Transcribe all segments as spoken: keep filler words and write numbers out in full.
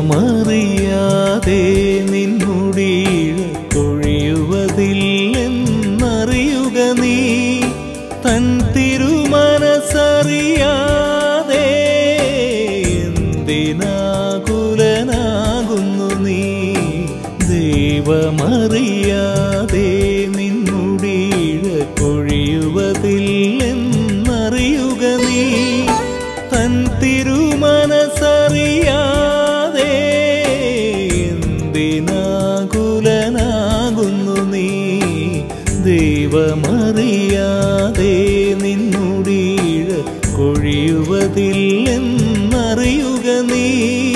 ദൈവമറിയാതെ നിൻമുടിയിഴ കൊഴിയുവതില്ലെന്നറിയുക നീ. തൻ തിരുമനസ്സറിയാതെ എന്തിനാകുലനാകുന്നു നീ. ദൈവമറിയാതെ നിൻമുടിയിഴ കൊഴിയുവതില്ലെന്നറിയുക നീ. തൻ തിരുമനസ്സറിയാതെ എന്തിനാകുലനാകുന്നു നീ. ദൈവമറിയാതെ നിൻമുടിയിഴ കൊഴിയുവതില്ലെന്നറിയുക നീ.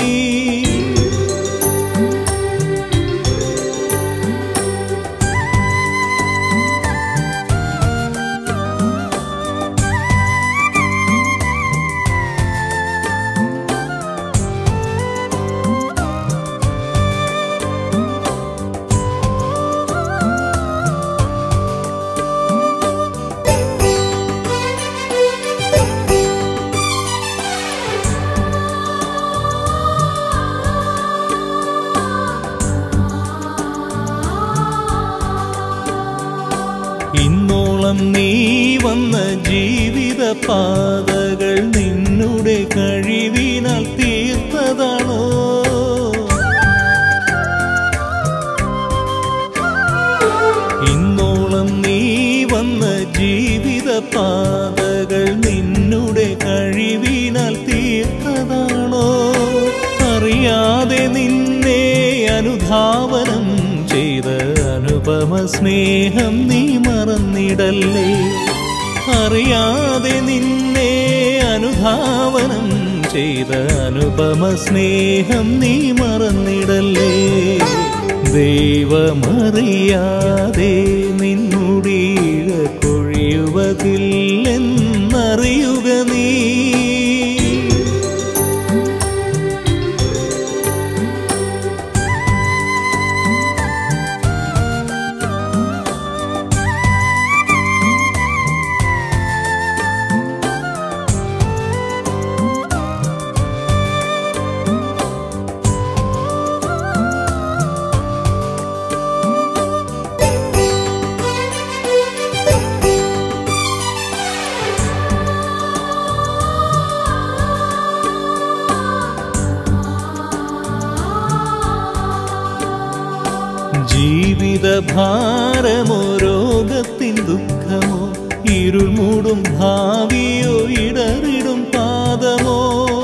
ഇന്നോളം നീ വന്ന ജീവിത പാതകൾ നിന്നുടെ കഴിവിനാൽ തീർത്തതാണോ? ഇന്നോളം നീ വന്ന ജീവിത പാതകൾ നിന്നുടെ കഴിവിനാൽ തീർത്തതാണോ? അറിയാതെ നിന്നെ അനുധാവനം ചെയ്ത അനുപമ സ്നേഹം നീ മറന്നിടല്ലേ. അറിയാതെ നിന്നെ അനുധാവനം ചെയ്ത അനുപമ സ്നേഹം നീ മറന്നിടല്ലേ. ദൈവമറിയാതെ നിൻമുടിയിഴ കൊഴിയുവതില്ലെന്നറിയുക നീ. ജീവിത ഭാരമോ രോഗത്തിൻ ദുഃഖമോ ഇരുൾ മൂടും ഭാവിയോ ഇടറിടും പാദമോ?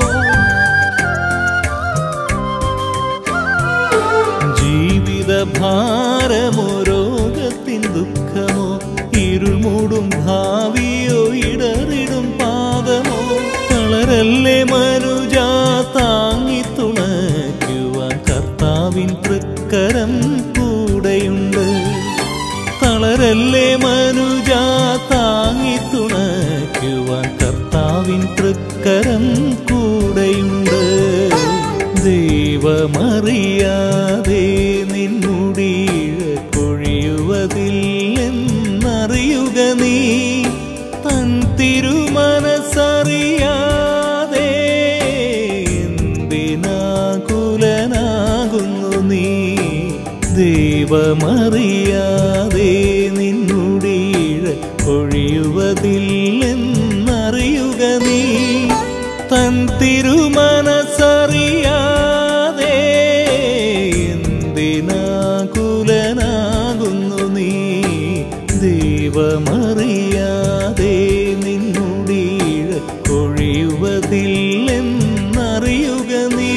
ജീവിത ഭാരമോ രോഗത്തിൻ ദുഃഖമോ ഇരുൾ മൂടും ഭാവിയോ ഇടറിടും പാദമോ? തളരല്ലേ മനുജാ, താങ്ങി തുണയ്ക്കുവാൻ കർത്താവിൻ തൃക്കരം കൂടെയുണ്ട്. തളരല്ലേ മനുജാ, താങ്ങി തുണയ്ക്കുവാൻ കർത്താവിൻ തൃക്കരം കൂടെയുണ്ട്. ദൈവമറിയാതെ നിൻമുടിയിഴ കൊഴിയുവതില്ലെന്നറിയുക നീ. തൻ തിരുമനസ്സറിയാതെ എന്തിനാകുലനാകുന്നു നീ. ദൈവമറിയാതെ നിൻമുടിയിഴ കൊഴിയുവതില്ലെന്നറിയുക നീ. തൻ തിരുമനസ്സറിയാതെ എന്തിനാകുലനാകുന്നു നീ. ദൈവമറിയാതെ നിൻമുടിയിഴ കൊഴിയുവതില്ലെന്നറിയുക നീ.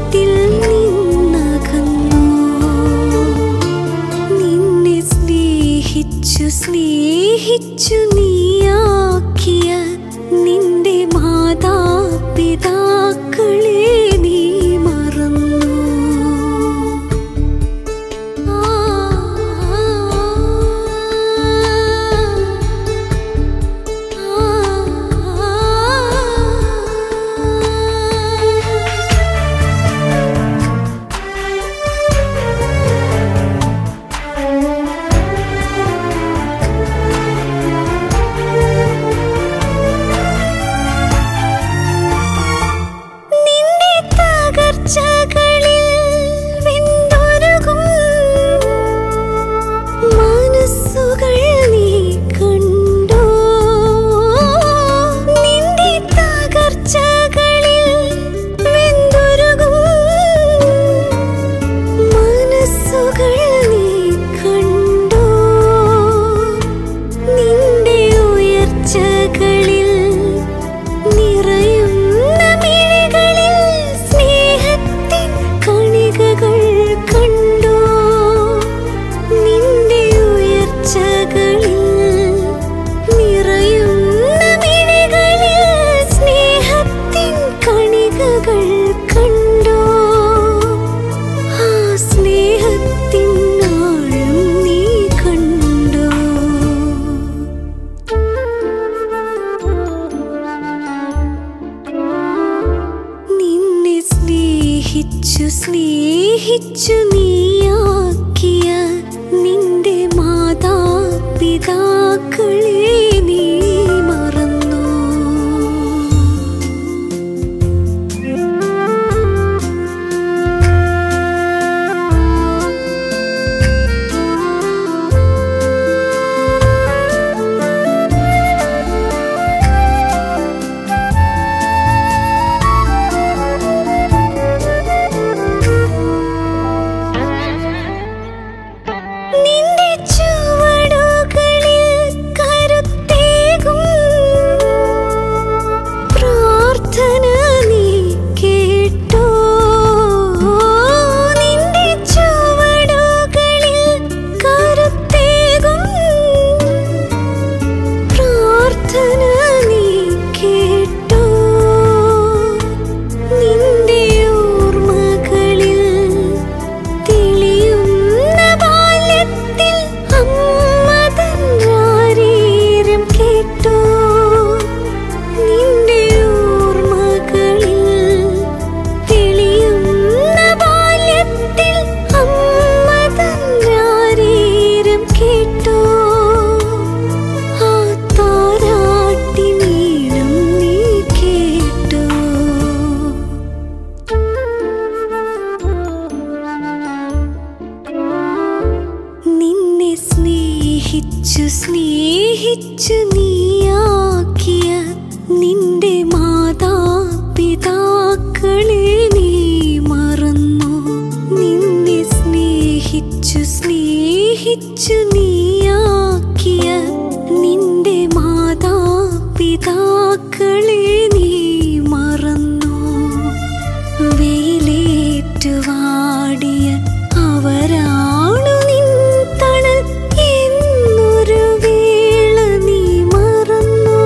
ദൈവത്തിൽ നിന്നകന്നു. നിന്നെ സ്നേഹിച്ചു സ്നേഹിച്ചു നീയാക്കിയ നിന്റെ മാതാപിതാക്കളെ നീ മറന്നു. സ്നേഹിച്ചു നീയാക്കിയ നിന്റെ മാതാപിതാക്കളെ നീ മറന്നു. സ്നേഹിച്ചു സ്നേഹിച്ചു നീയാക്കിയ നിന്റെ മാതാപിതാക്കളെ നീ മറന്നു. നിന്നെ സ്നേഹിച്ചു സ്നേഹിച്ചു നീയാക്കിയ നിന്റെ മാതാപിതാക്കളെ നീ മറന്നു. വെയിലേറ്റുവാടിയ അവരാണു നിൻ തണൽ എന്നൊരു വേള നീ മറന്നു.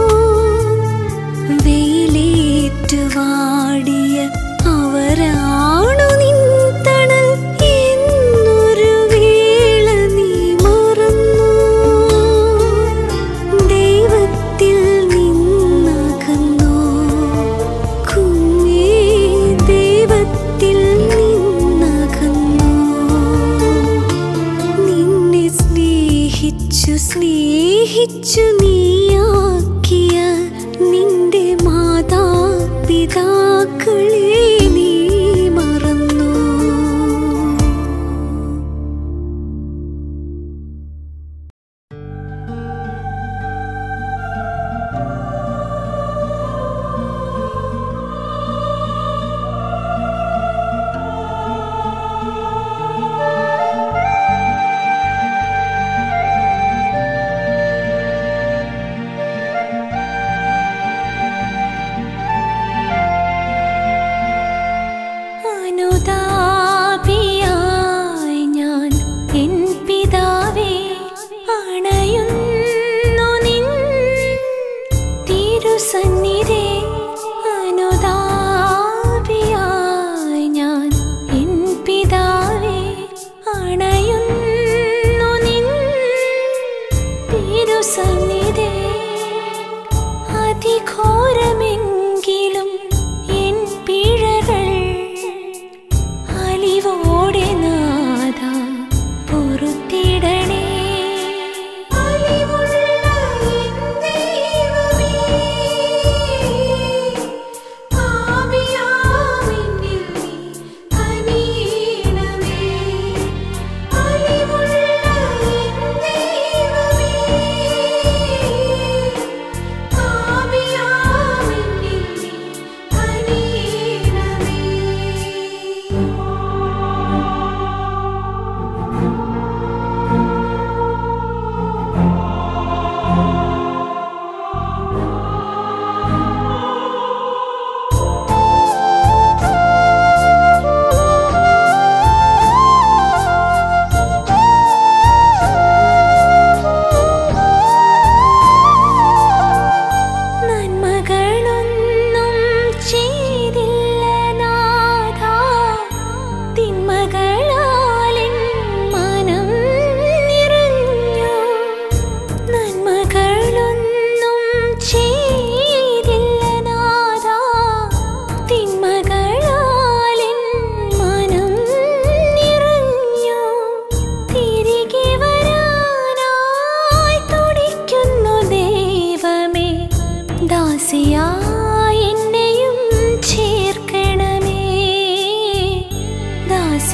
വെയിലേറ്റുവാടിയ അവരാണു നിൻ തണൽ എന്നൊരു വേള നീ മറന്നു. ദൈവത്തിൽ നിന്നകന്നു കുഞ്ഞേ, ദൈവത്തിൽ നിന്നകന്നു. നിന്നെ സ്നേഹിച്ചു സ്നേഹിച്ചു നീയാക്കിയ നിന്റെ മാതാപിതാക്കളെ നീ മറന്നു.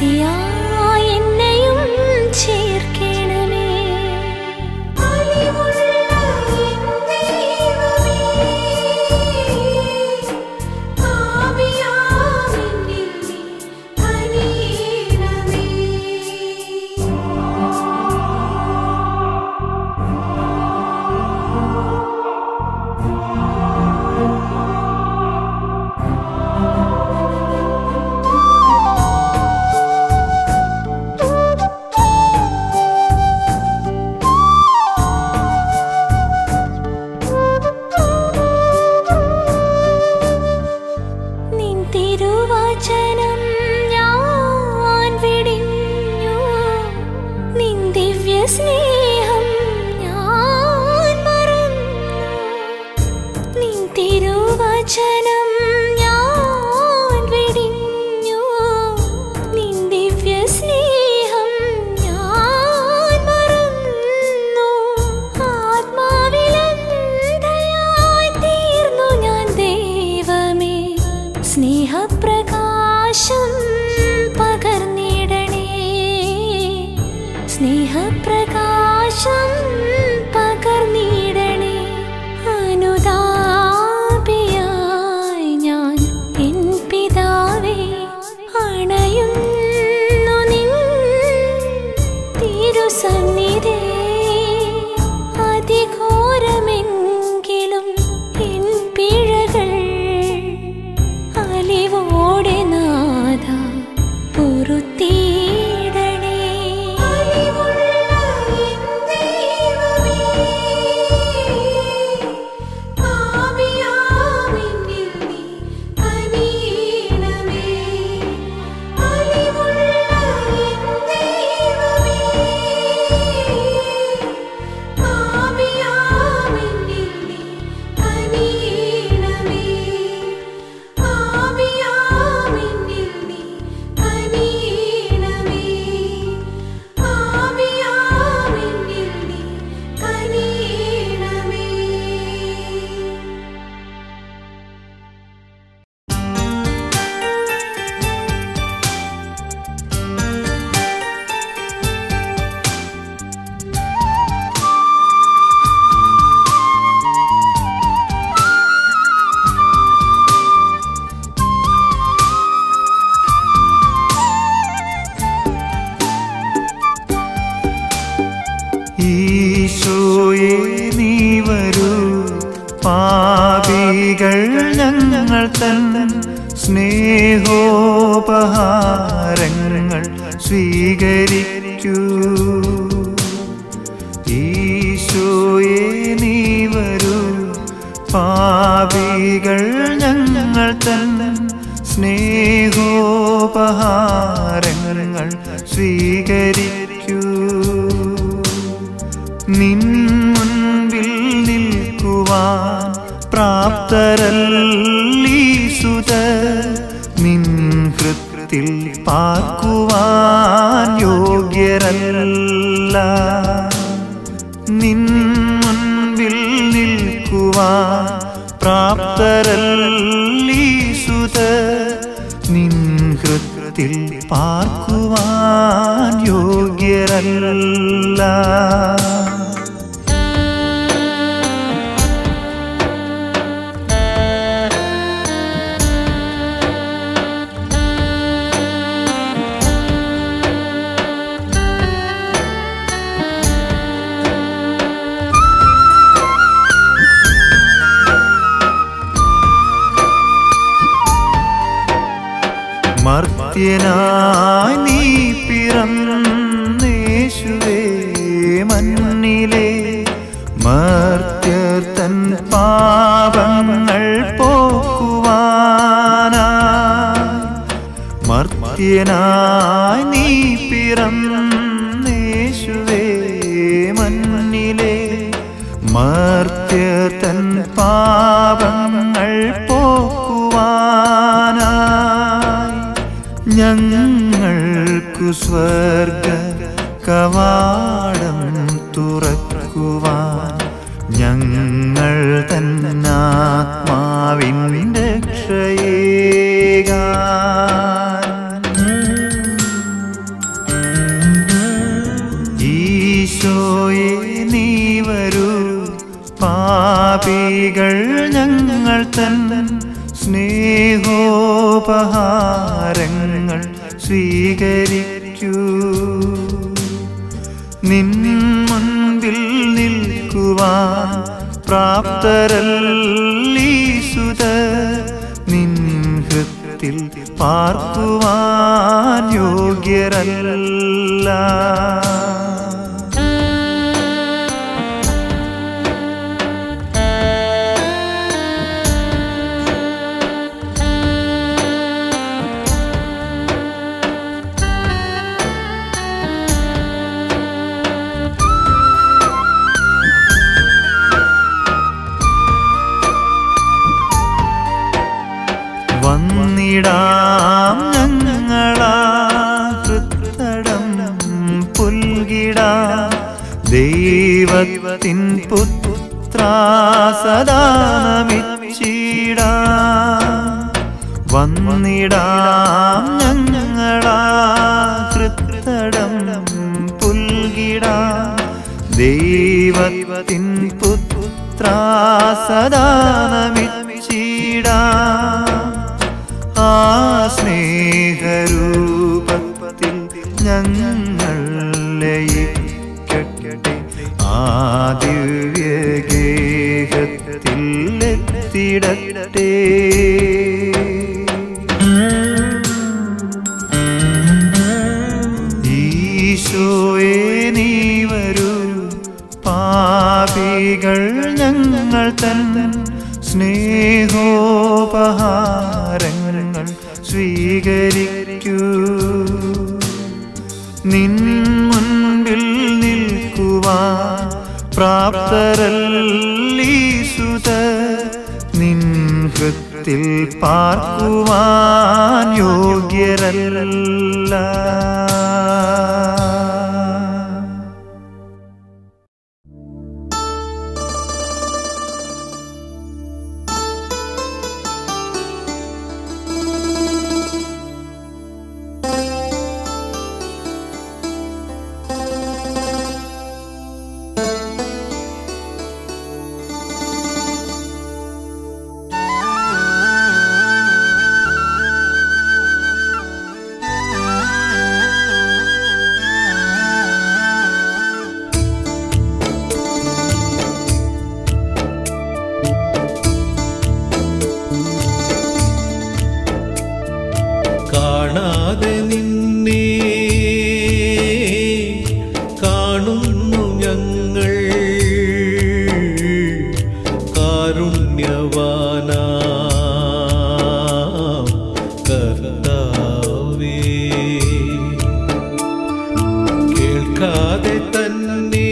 വാസിയായി എന്നെയും ചേർക്കണമേ. സ്നേഹം ഞാൻ മറന്നു, നിൻ തിരുവചനം ഞാൻ വെടിഞ്ഞു, നിൻ ദിവ്യ സ്നേഹം ഞാൻ മറന്നു. ആത്മാവിലന്ധയായി തീർന്നു ഞാൻ ദൈവമേ, സ്നേഹപ്രകാശം പകർന്നിടണേ, സ്നേഹപ്രകാശം പകർന്നിടണേ. അനുതാപിയായി ഞാൻ എൻ പിതാവേ അണയുന്നു നിൻ തിരുസന്നിധി. അതിഘോരമെങ്കിലും എൻ പിഴകൾ അലിവോടെ നാഥ പൊറുത്തി ഈശോയേ നീ വരൂ, പാപികൾ ഞങ്ങൾ തൻ സ്നേഹോപഹാരങ്ങൾ സ്വീകരിക്കൂ. ഈശോയേ നീ വരൂ, പാപികൾ ഞങ്ങൾ തൻ സ്നേഹോപഹാരങ്ങൾ സ്വീകരിക്കൂ. നിൻ മുൻപിൽ നിൽക്കുവാൻ പ്രാപ്തരല്ലീ സുതർ, നിൻ ഹൃത്തിൽ പാർക്കുവാൻ യോഗ്യരല്ല. നിൻ മുൻപിൽ നിൽക്കുവാൻ പ്രാപ്തരല്ലീ സുതർ, നിൻ ഹൃത്തിൽ പാർക്കുവാൻ യോഗ്യരല്ല. മർത്യനായി നീ പിറന്നേശുവേ മണ്ണിലെ മർത്യർ തൻ പാപങ്ങൾ പോക്കുവാനായി. മർത്യനായി നീ പിറന്നേശുവേ മണ്ണിലെ മർത്യർ തൻ പാപങ്ങൾ പോക്കുവാനായി. ഞങ്ങൾക്കു സ്വർഗ കവാടം തുറക്കുവാൻ, ഞങ്ങൾ തന്നാത്മാവിൻ്റെ രക്ഷയേകാൻ. സ്നേഹോപഹാരങ്ങൾ സ്വീകരിക്കൂ. നിൻ മുൻപിൽ നിൽക്കുവാൻ പ്രാപ്തരല്ലീസുതർ, നിൻ ഹൃത്തിൽ പാർക്കുവാൻ യോഗ്യരല്ല. വന്നിടാം ഞങ്ങളാ ഹൃത്തടം പുൽകിടാം, ദൈവത്തിൻ പുത്രാ സദാ നമിച്ചിടാം. വന്നിടാം ഞങ്ങളാ ഹൃത്തടം പുൽകിടാം, ദൈവത്തിൻ പുത്രാ സദാ നമിച്ചിടാം. ആ സ്നേഹരൂപത്തിൽ ഞങ്ങൾ ലയിക്കട്ടെ, ആ ദിവ്യഗേഹത്തിൽ എത്തിടട്ടെ. ഈശോയേ നീ വരൂ, പാപികൾ ഞങ്ങൾ തൻ സ്നേഹോപഹാരങ്ങൾ സ്വീകരിക്കൂ. നിൻ മുൻപിൽ നിൽക്കുവാൻ പ്രാപ്തരല്ലീസുതർ, നിൻ ഹൃത്തിൽ പാർക്കുവാൻ യോഗ്യരല്ല. കാണാതെ നിന്നെ കാണുന്നു ഞങ്ങൾ, കാരുണ്യവാനാം കർത്താവേ. കേൾക്കാതെ തന്നെ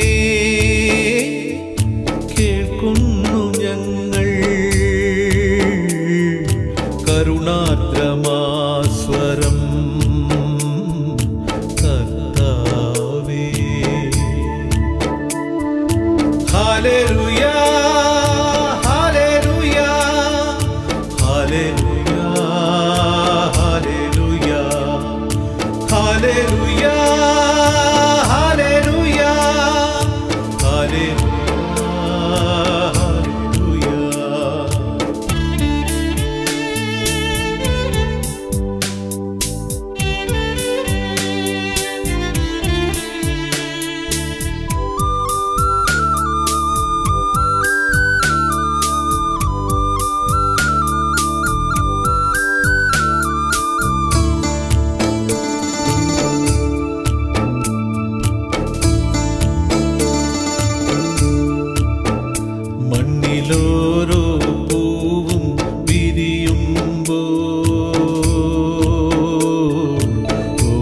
കേൾക്കുന്നു ഞങ്ങൾ, കരുണാദ്രമാസ്വരം കർത്താവേ. ഹല്ലേലൂയ ഹല്ലേലൂയ ഹല്ലേലൂയ ഹല്ലേലൂയ ഹല്ലേലൂയ ഹല്ലേലൂയ ഹല്ലേലൂയ. മണ്ണിലോരോ പൂവും വിരിയുമ്പോൾ, ഓ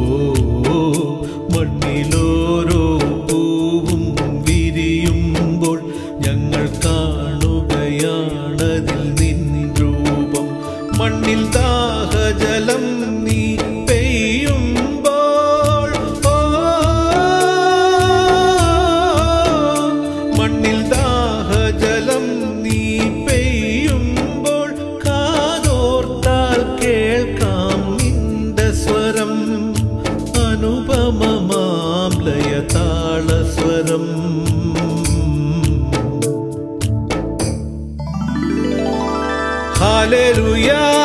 മണ്ണിലോരോ പൂവും വിരിയുമ്പോൾ ഞങ്ങൾ കാണുകയാണതിൽ നിൻ രൂപം. മണ്ണിൽ ദാഹജലം നീ പെയ്യുമ്പോൾ, ഓ മണ്ണിൽ ദാഹജലം നീ പെയ്യുമ്പോൾ, കാതോർത്താൽ കേൾക്കാം നിന്റെ സ്വരം, അനുപമമാം ലയതാളസ്വരം. ഹല്ലേലൂയ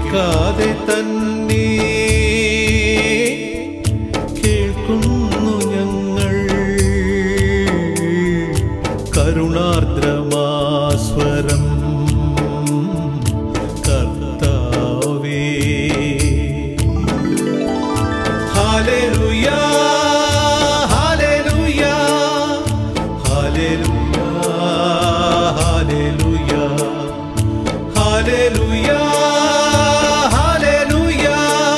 കേൾക്കാതെ തന്നെ കേൾക്കുന്നു ഞങ്ങൾ കരുണാർദ്രമാസ്വരം കർത്താവേ. ഹല്ലേലൂയാ ഹല്ലേലൂയാ ഹല്ലേലൂയാ ഹല്ലേലൂയാ ഹല്ലേലൂയാ ഹല്ലേലൂയാ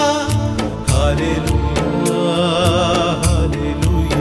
ഹല്ലേലൂയാ ഹല്ലേലൂയാ.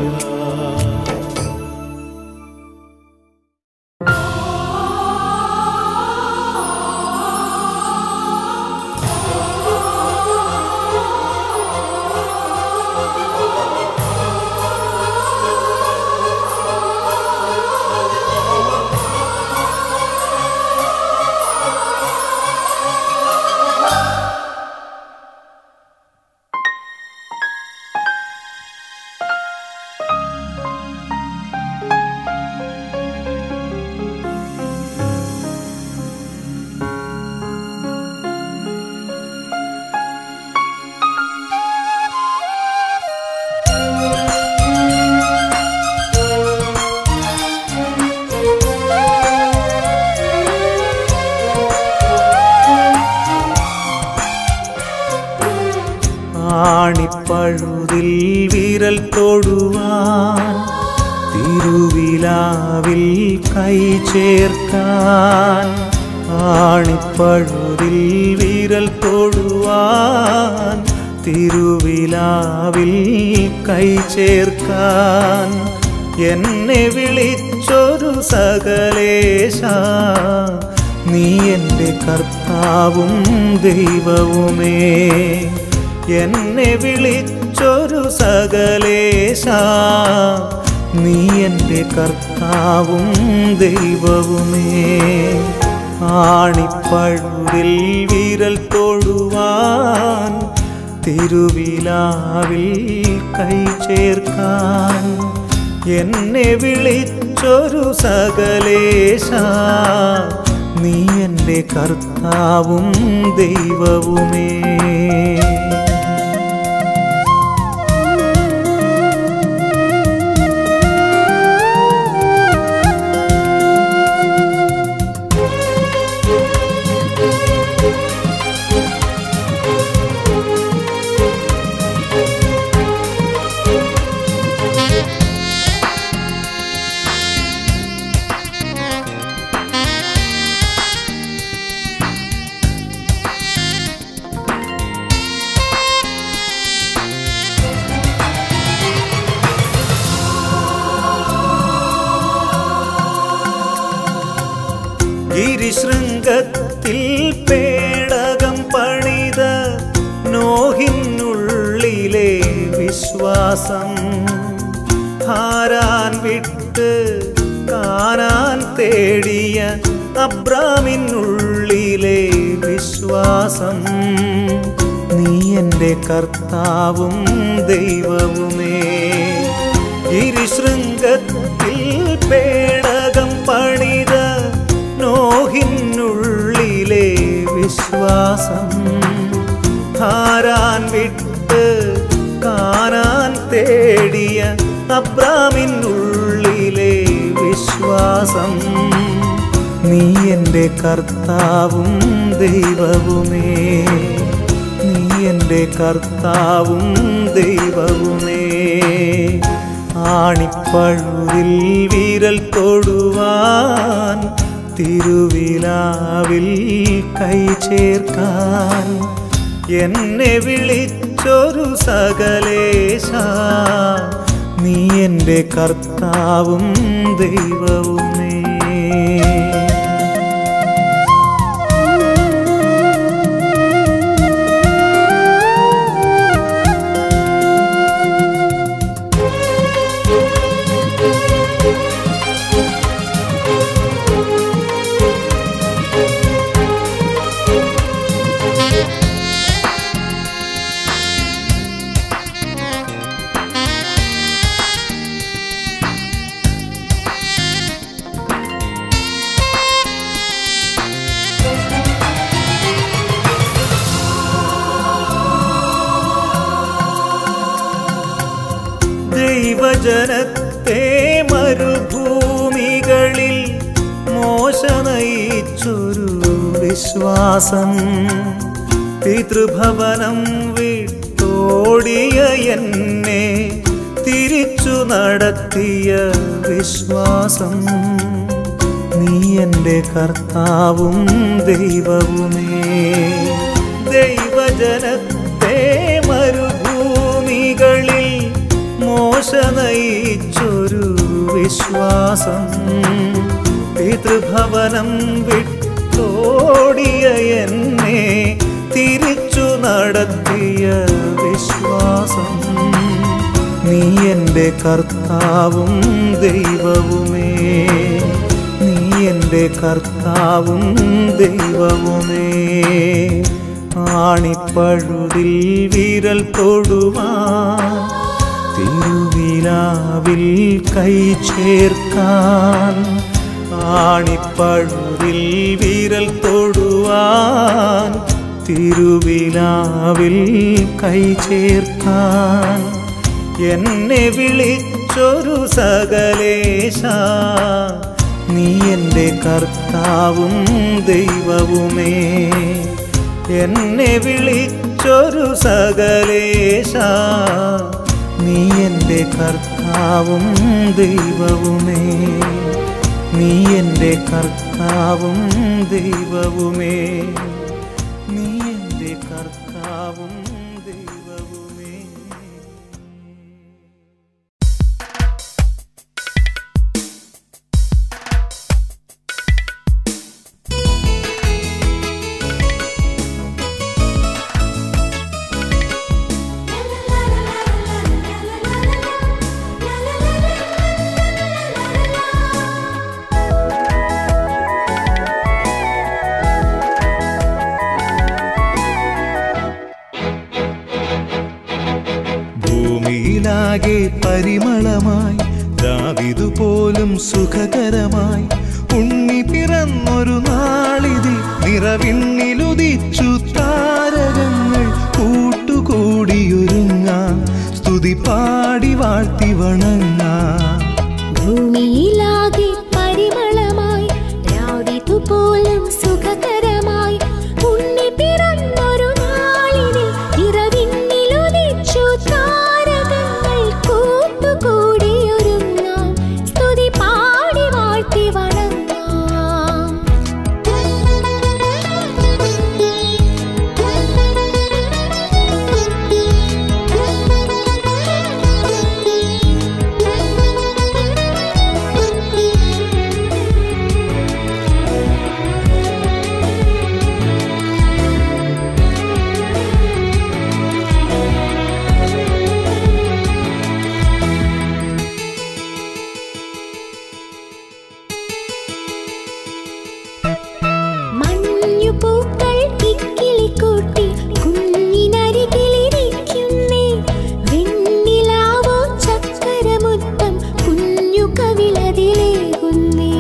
ആണിപ്പഴുതിൽ വിരൽ തൊടുവാൻ തിരുവിലാവിൽ കൈ ചേർക്കാൻ. ആണിപ്പഴുതിൽ വിരൽ തൊടുവാൻ തിരുവിലാവിൽ കൈ ചേർക്കാൻ. എന്നെ വിളിച്ചൊരു സകലേശ നീ എൻ്റെ കർത്താവും ദൈവവുമേ. എന്നെ വിളിച്ചൊരു സകലേശ നീ എൻ്റെ കർത്താവും ദൈവവുമേ. ആണിപ്പഴുതിൽ വിരൽ തൊടുവാൻ തിരുവിലാവിൽ കൈ ചേർക്കാൻ. എന്നെ വിളിച്ചൊരു സകലേശ നീ എൻ്റെ കർത്താവും ദൈവവുമേ. ഗിരിശൃംഗത്തിൽ പേടകം പണിത നോഹിനുള്ളിലെ വിശ്വാസം. ഹാരാൻ വിട്ട് കാനാൻ തേടിയ അബ്രാമിനുള്ളിലെ വിശ്വാസം. നീ എൻ്റെ കർത്താവും ദൈവവുമേ. ഗിരിശൃംഗത്തിൽ പേടകം പണിത നോഹിനുള്ളിലെ വിശ്വാസം. ഹാരാൻ വിട്ട് കാനാൻ തേടിയ അബ്രാമിനുള്ളിലെ വിശ്വാസം. നീ എൻ്റെ കർത്താവും ദൈവവുമേ. നീ എൻ്റെ കർത്താവും ദൈവവുമേ. ആണിപ്പഴുതിൽ വിരൽ തൊടുവാൻ തിരുവിലാവിൽ കൈ ചേർക്കാൻ. എന്നെ വിളിച്ചൊരു സകലേശ നീ എൻ്റെ കർത്താവും ദൈവവുമേ. ദൈവജനത്തെ മരുഭൂമികളിൽ മോശ നയിച്ചൊരു വിശ്വാസം, പിതൃഭവനം വിട്ടോടിയ എന്നെ തിരിച്ചു നടത്തിയ വിശ്വാസം, നീ എൻ്റെ കർത്താവും ദൈവവുമേ. ദൈവജനത്തെ മരുഭൂമികളിൽ മോശ നയിച്ചൊരു വിശ്വാസം, പിതൃഭവനം വിട്ടോടിയ എന്നെ തിരിച്ചു നടത്തിയ വിശ്വാസം, നീ എൻ്റെ കർത്താവും ദൈവവുമേ. നീ എൻ്റെ കർത്താവും ദൈവവുമേ. ആണിപ്പഴുതിൽ വിരൽ തൊടുവാൻ, തിരുവിലാവിൽ കൈ ചേർക്കാൻ, ആണിപ്പഴുതിൽ വിരൽ തൊടുവാൻ, തിരുവിലാവിൽ കൈ ചേർക്കാൻ, എന്നെ വിളിച്ചൊരു സകലേശ, നീ എൻ്റെ കർത്താവും ദൈവവുമേ. എന്നെ വിളിച്ചൊരു സകലേശ, നീ എൻ്റെ കർത്താവും ദൈവവുമേ. നീ എൻ്റെ കർത്താവും ദൈവവുമേ. നീ എൻ്റെ കർത്താവും ദൈവവുമേ. ഭൂമിയിലാകെ പരിമളമായി, ദാവീദുപോലും സുഖകരമായി, ഉണ്ണി പിറന്നൊരു നാളിതിൽ നിറവിണ്ണിലുദിച്ചു താരകങ്ങൾ കൂട്ടുകൂടിയൊരുങ്ങാം, സ്തുതി പാടി വാഴ്ത്തി വണങ്ങാം. ഭൂമിയിലാകെ പരിമളമായി, ദാവീദുപോലും സുഖകരമായി, ഉണ്ണി പിറന്നൊരു നാളിനിൽ നിറവിണ്ണിലുദിച്ചു താരകങ്ങൾ കൂട്ടുകൂടിയൊരുങ്ങാം, സ്തുതി പാടി വാഴ്ത്തി വണങ്ങാം. മഞ്ഞുപൂക്കൾ കിക്കിളിക്കൂട്ടി കുഞ്ഞിനരികിലിരിക്കുന്നേ, വെണ്ണിലാവോ ചക്കരമുത്തം കുഞ്ഞു കവിളതിലേകുന്നേ.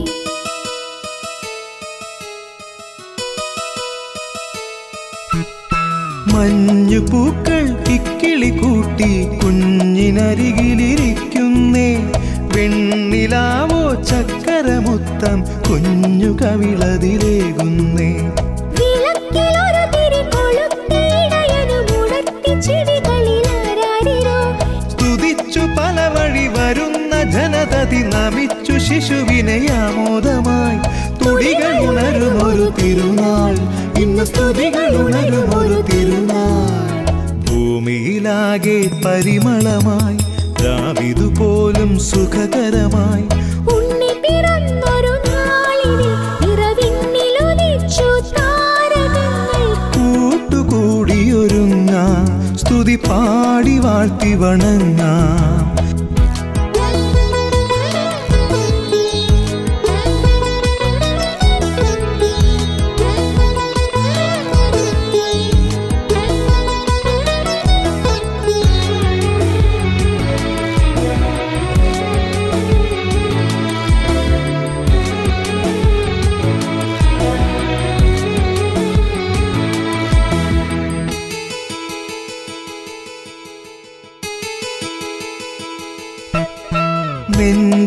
മഞ്ഞുപൂക്കൾ കിക്കിളി കൂട്ടി കുഞ്ഞിനരികിലിരിക്കുന്നേ, വെണ്ണിലാവോ ചക്കരമുത്തം കുഞ്ഞു കവിളതിലേകുന്നേ. വിളക്കിലൊരു തിരി കൊളുത്തിയിടയനു മുടത്തി ചെടികളിലാരാരിരോ, സ്തുതിച്ചു പല വഴി വരുന്ന ജനതതി നമിച്ചു ശിശുവിനെ ആമോദമായി. തുടികൾ ഉണരുമൊരു തിരുനാൾ, ഇന്ന് സ്തുതികൾ ഉണരുമൊരു തിരുനാൾ. ഭൂമിയിലാകെ പരിമളമായി, ദാവീദുപോലും സുഖകരമായി, ഉണ്ണി പിറന്നൊരു നാളിനിൽ നിറവിണ്ണിലുദിച്ചു താരകങ്ങൾ കൂട്ടുകൂടിയൊരുങ്ങാം, സ്തുതി പാടി വാഴ്ത്തി വണങ്ങാം.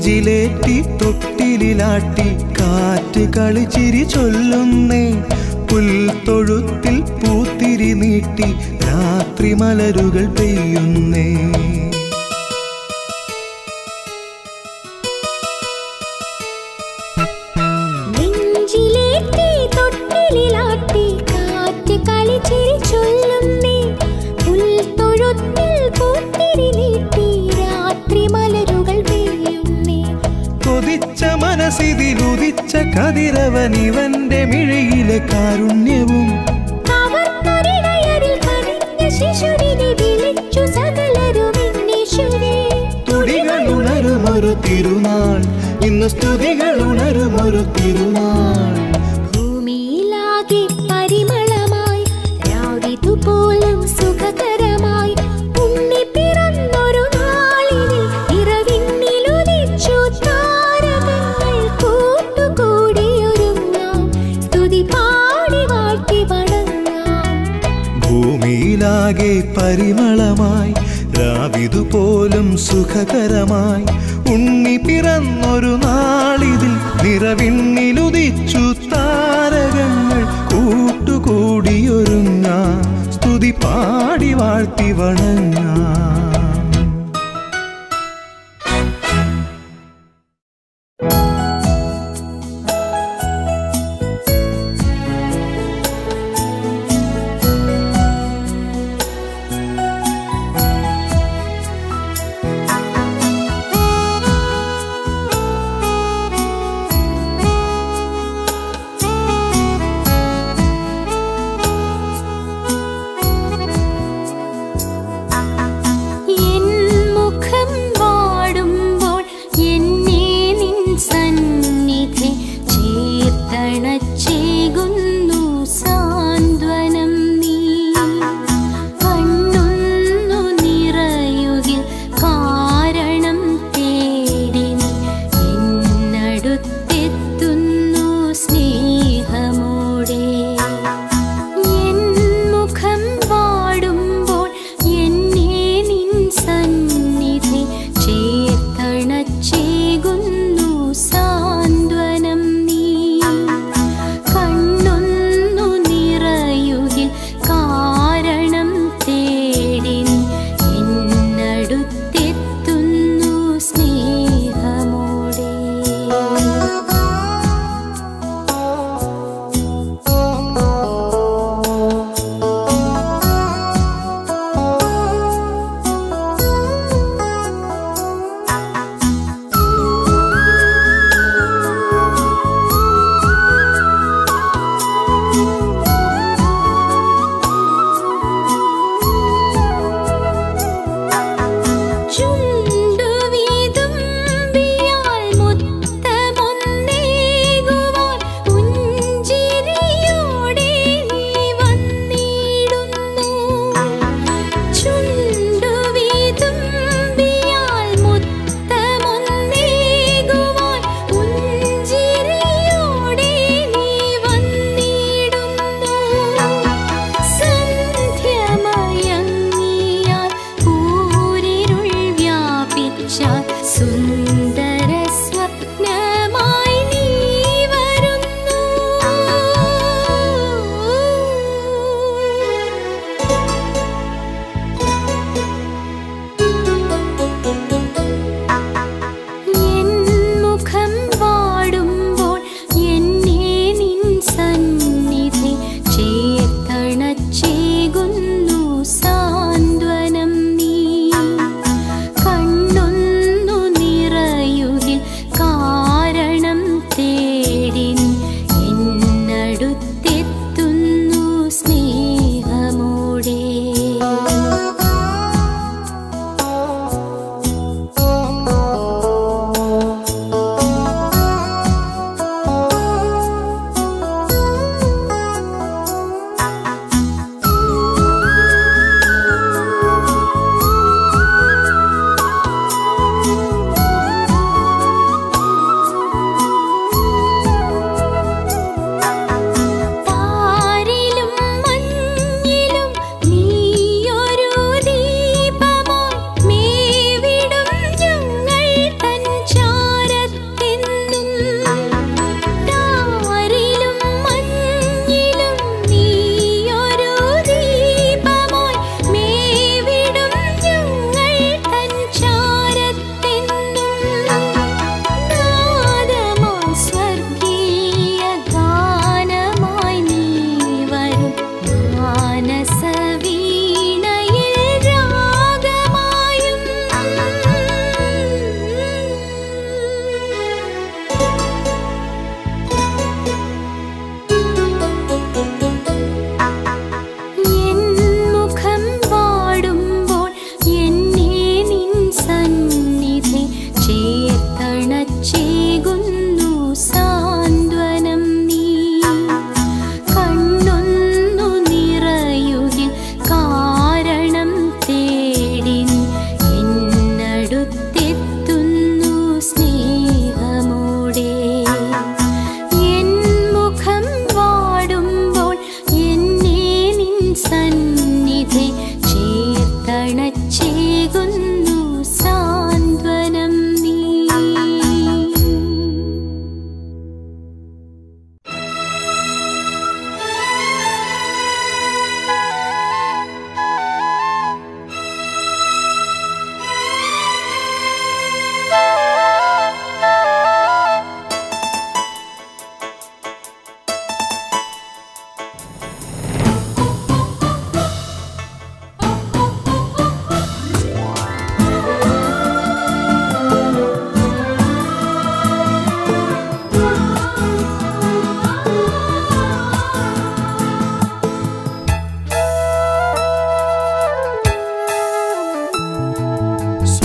നെഞ്ചിലേറ്റി തൊട്ടിലാട്ടി കാറ്റ് കളിച്ചിരി ചൊല്ലുന്നേ പുൽത്തൊഴുത്തിൽ പൂത്തിരി നീട്ടി രാത്രി മലരുകൾ പെയ്യുന്നേ നെഞ്ചിലേറ്റി തൊട്ടിലാട്ടി കാറ്റ് കളിച്ചിരി ചൊല്ലുന്നേ പുൽത്തൊഴുത്തിൽ പൂത്തിരി നീട്ടി രാത്രി മലരുകൾ പെയ്യുന്നേ കൊതിച്ച മനസ്സിതിലുദിച്ച കതിരവൻ ഇവന്റെ മിഴിയിലെ കാരുണ്യവും ശിശുവിനെ വിളിച്ചു സകലരും എന്നീശുവേ തുടികൾ ഉണരുമൊരു തിരുനാൾ ഇന്ന് സ്തുതികൾ ഉണരുമൊരു തിരുനാൾ ഭൂമിയിലാകെ പരിമളമായി രാവിതുപോലും സുഖകരമായി ഉണ്ണി പിറന്നൊരു നാളിൽ ഇറവിന്നിലുദിച്ചു താരകങ്ങൾ കൂട്ടുകൂടിയൊരുങ്ങാം സ്തുതി പാടി വാഴ്ത്തി വണങ്ങാം ഭൂമിയിലാകെ പരിമളമായി രാവിതുപോലും സുഖകരമായി ഉണ്ണി പിറന്നൊരു നാളിതിൽ നിറവിന്നിലുദിച്ചു താരകങ്ങൾ കൂട്ടുകൂടിയൊരുങ്ങാം സ്തുതി പാടി വാഴ്ത്തി വണങ്ങാം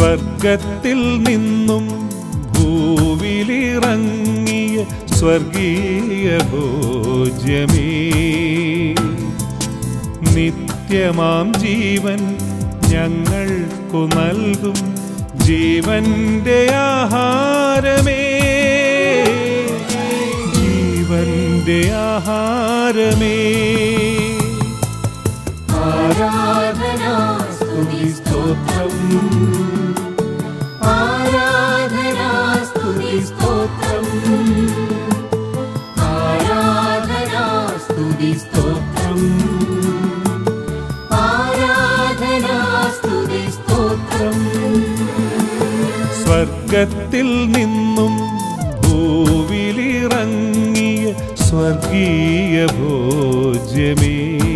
സ്വർഗത്തിൽ നിന്നും ഭൂവിലിറങ്ങിയ സ്വർഗീയ ഭോജ്യമേ, നിത്യമാം ജീവൻ ഞങ്ങൾക്കു നൽകും ജീവന്റെ ആഹാരമേ, ജീവന്റെ ആഹാരമേ. ആരാധനാ സ്തുതി സ്തോത്രം, ആരാധനാ സ്തുതി സ്തോത്രം, ആരാധനാ സ്തുതി സ്തോത്രം, ആരാധനാ സ്തുതി സ്തോത്രം. സ്വർഗത്തിൽ നിന്നും ഭൂവിലിറങ്ങിയ സ്വർഗീയ ഭോജ്യമേ.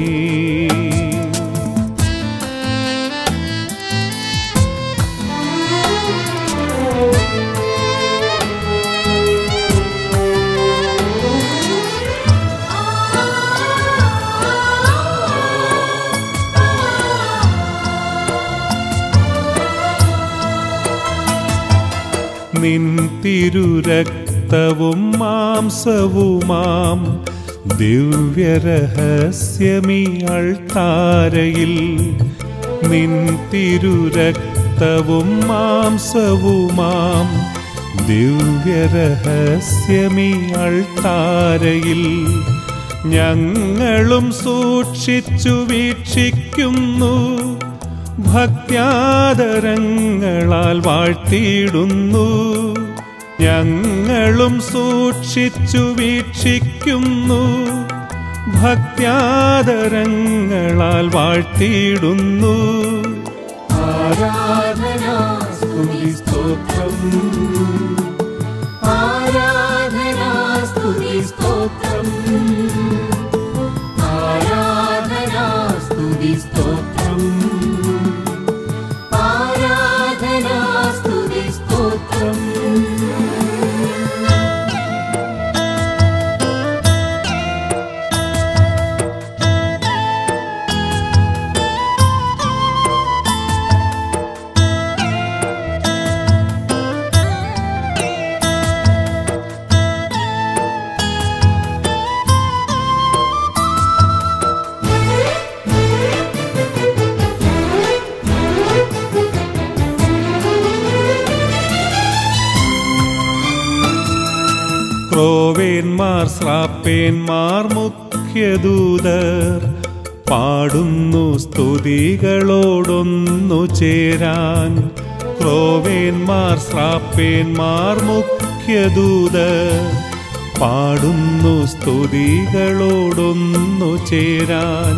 നിൻ തിരുരക്തവും മാംസവുമാം ദിവ്യരഹസ്യമീ അൾത്താരയിൽ, നിൻ തിരുരക്തവും മാംസവുമാം ദിവ്യരഹസ്യമീ അൾത്താരയിൽ ഞങ്ങളും സൂക്ഷിച്ചു വീക്ഷിക്കുന്നു, ഭക്ത്യാദരങ്ങളാൽ വാഴ്ത്തിയിടുന്നു. ഞങ്ങളും സൂക്ഷിച്ചു വീക്ഷിക്കുന്നു, ഭക്ത്യാദരങ്ങളാൽ വാഴ്ത്തിയിടുന്നു. ആരാധനാ സ്തുതി സ്തോത്രം, ആരാധനാ സ്തുതി സ്തോത്രം, ആരാധനാ സ്തുതി സ്തോത്രം, ആരാധനാ സ്തുതി സ്തോത്രം. ക്രോവേന്മാർ ശ്രാപ്പേന്മാർ മുഖ്യദൂതർ പാടുന്നു സ്തുതികളോടൊന്നു ചേരാൻ. ക്രോവേന്മാർ ശ്രാപ്പേന്മാർ മുഖ്യദൂതർ പാടുന്നു സ്തുതികളോടൊന്നു ചേരാൻ.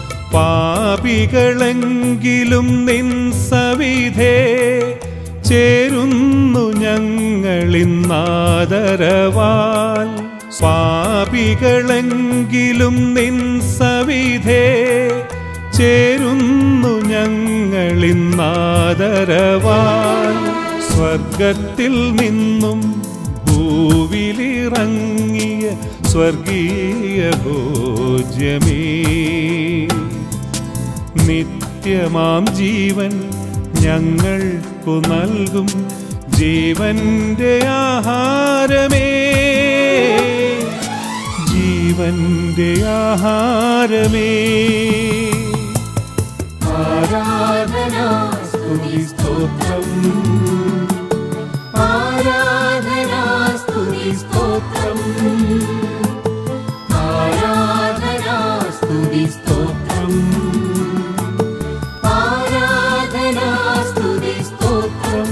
പാപികളെങ്കിലും നിൻ സവിധേ ചേരുന്നു ഞങ്ങളിന്നാദരവാൽ. പാപികളെങ്കിലും നിൻ സവിധേ ചേരുന്നു ഞങ്ങളിന്നാദരവാൽ. സ്വർഗത്തിൽ നിന്നും ഭൂവിലിറങ്ങിയ സ്വർഗീയ ഭോജ്യമേ, നിത്യമാം ജീവൻ ഞങ്ങൾക്കു നൽകും ജീവന്റെ ആഹാരമേ, ജീവന്റെ ആഹാരമേ. ആരാധനാ സ്തുതി സ്തോത്രം, ആരാധനാ സ്തുതി സ്തോത്രം, ആരാധനാ സ്തുതി സ്തോത്രം, ആരാധനാ സ്തുതി സ്തോത്രം.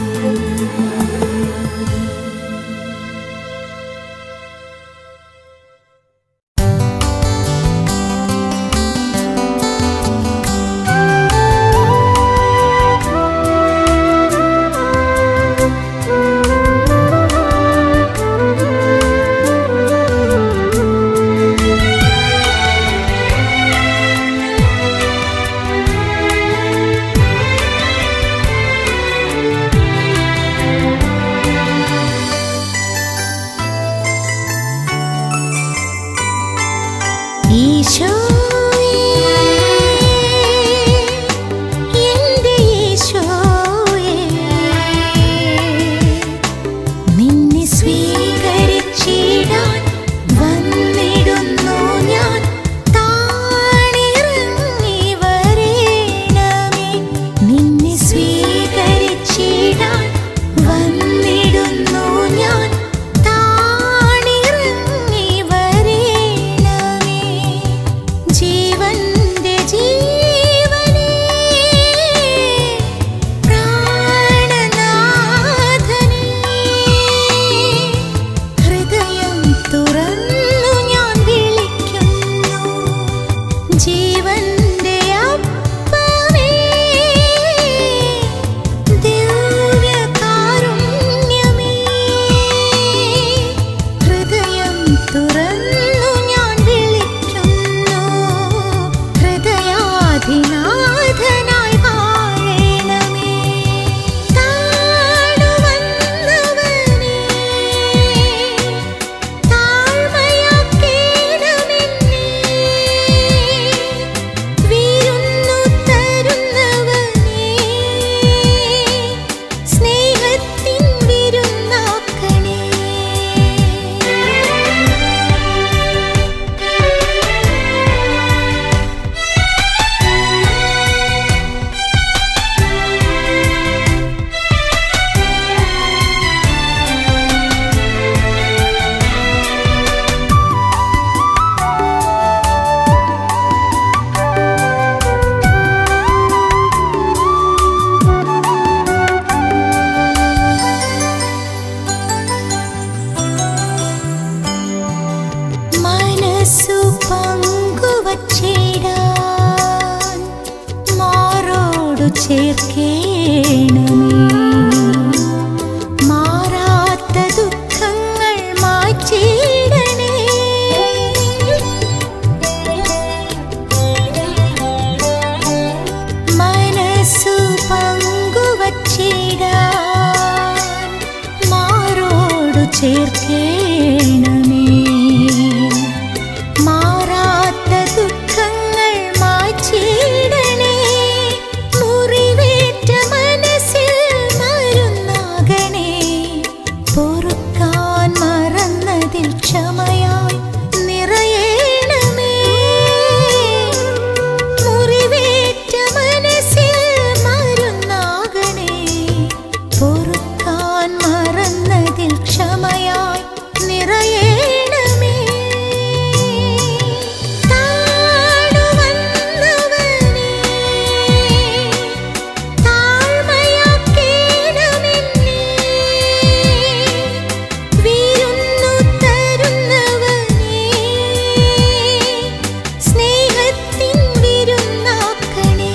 ചേർക്കേണമേ. മാറാത്ത ദുഃഖങ്ങൾ മാറ്റിയിടണേ. മനസ്സു പങ്കുവച്ചിടാൻ മാറോടു ചേർക്കേണമേ. മാറാത്ത ദുഃഖങ്ങൾ മാറ്റിയിടണേ. മുറിവേറ്റ മനസ്സിൽ മരുന്നാകണേ. പൊറുക്കാൻ മറന്നതിൽ ക്ഷമയായി നിറയേണമേ. മുറിവേറ്റ മനസ്സിൽ മരുന്നാകണേ. പൊറുക്കാൻ മറന്നതിൽ ക്ഷമയായി നിറയേണമേ. താണു വന്നവനേ, താഴ്മയാക്കേണമെന്നേ. വിരുന്നു തരുന്നവനേ, സ്നേഹത്തിൻ വിരുന്നാക്കണേ.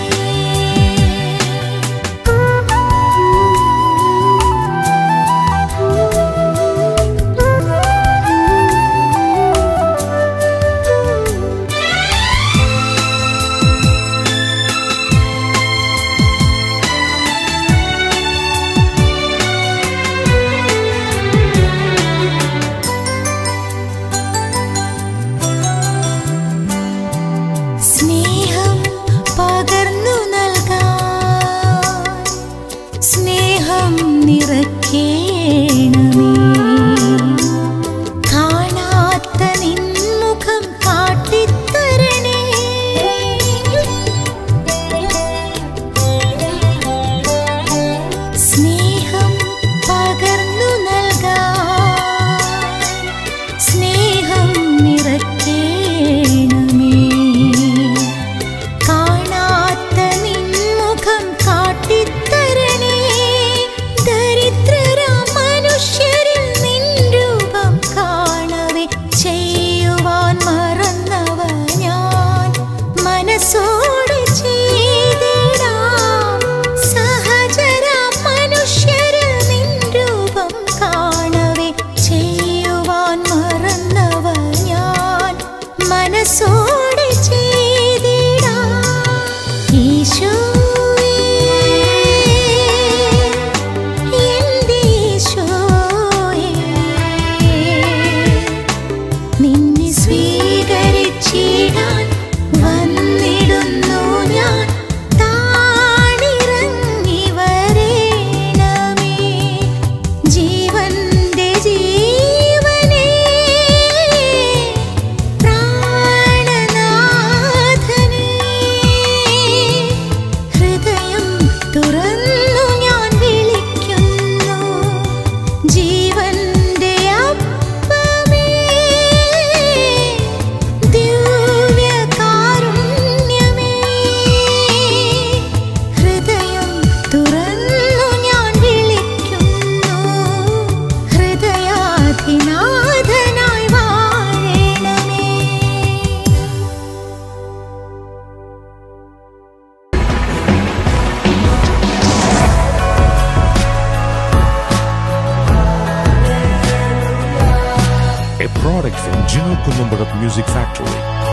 സ്നേഹം പകർന്നു നൽകാൻ സ്നേഹം നിറക്കേണമേ. കാണാത്ത നിൻമുഖം കാട്ടിത്തരണേ. സ്നേഹം പകർന്നു നൽകാൻ സ്നേഹം നിറക്കേണമേ. കാണാത്ത നിൻമുഖം കാട്ടിത്തരണേ. ദരിദ്രരാം മനുഷ്യരിൽ നിൻ രൂപം കാണവേ ചെയ്യുവാൻ മറന്നവ ഞാൻ മനസ്സോടെ ചെയ്തിടാം. സഹചരാം മനുഷ്യരിൽ നിൻ രൂപം കാണവേ ചെയ്യുവാൻ മറന്നവ ഞാൻ മനസ്സോടെ ചെയ്തിടാം. ഈശോയേ, എൻ്റെ ഈശോയേ, നിന്നെ സ്വീകരിച്ചിടാൻ വന്നിടുന്നു ഞാൻ. താണിറങ്ങി വരേണമേ. ജീവന്റെ ജീവനേ, പ്രാണനാഥനേ, ഹൃദയം തുറന്നു ഞാൻ വിളിക്കുന്നു. ജീവന്റെ അപ്പമേ, ദിവ്യകാരുണ്യമേ, ഹൃദയം തുറന്നു ഞാൻ വിളിക്കുന്നു. ഹൃദയാധിനാഥനായി വാഴണമേ. A product from Gino Columbarat Music Factory.